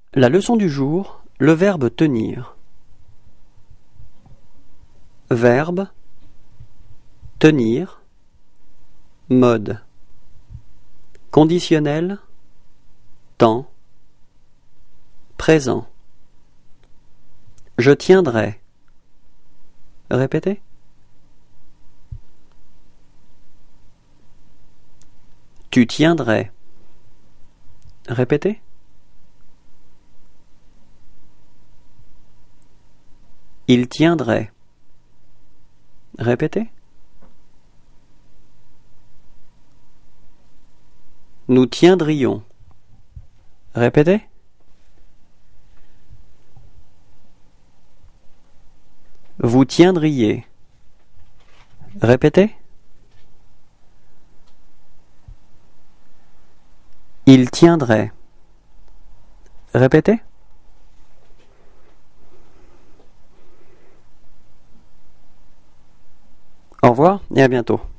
La leçon du jour, le verbe tenir. Verbe, tenir, mode. Conditionnel, temps, présent. Je tiendrai. Répétez. Tu tiendrais. Répétez. Il tiendrait. Répétez. Nous tiendrions. Répétez. Vous tiendriez. Répétez. Il tiendrait. Répétez. Au revoir et à bientôt.